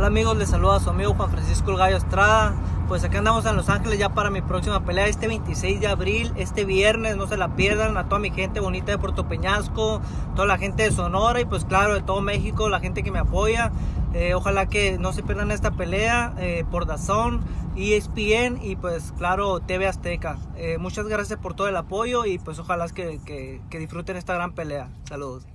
Hola amigos, les saluda a su amigo Juan Francisco El Gallo Estrada. Pues acá andamos en Los Ángeles ya para mi próxima pelea este 26 de abril, este viernes, no se la pierdan. A toda mi gente bonita de Puerto Peñasco, toda la gente de Sonora y pues claro de todo México, la gente que me apoya. Ojalá que no se pierdan esta pelea por DAZN, ESPN y pues claro TV Azteca. Muchas gracias por todo el apoyo y pues ojalá que disfruten esta gran pelea. Saludos.